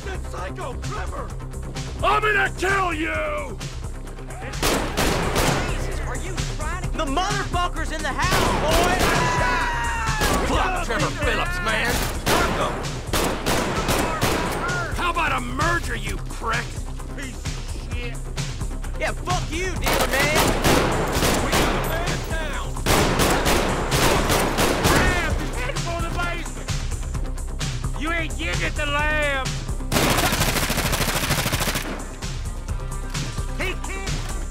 That psycho, Trevor! I'm gonna kill you! Jesus, are you trying to... The motherfucker's in the house, boy! Fuck Trevor Phillips, man! How about a merger, you prick? Piece of shit! Yeah, fuck you, dealer man! We got a man down! Lamb, he's heading for the basement! You ain't getting at the lamb! He can't!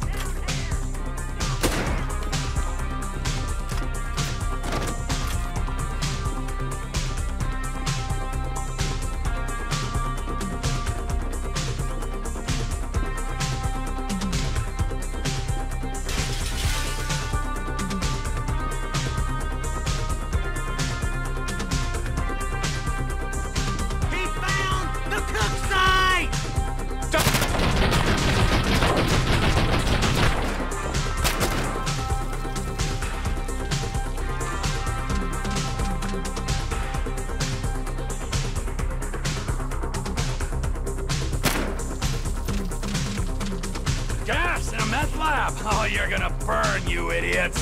Gas in a meth lab! Oh, you're gonna burn, you idiots!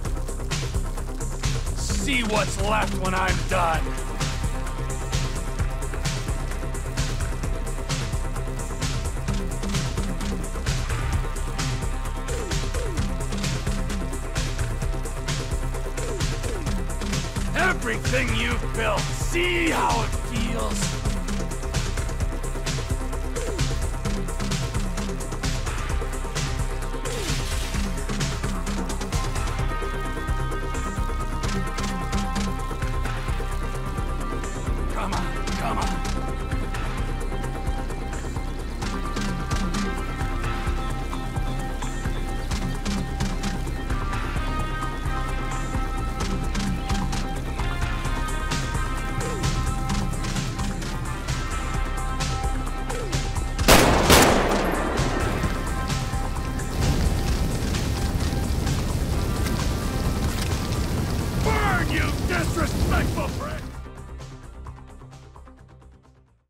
See what's left when I'm done. Everything you've built, see how it feels? Come on, come on. Burn, you disrespectful prick!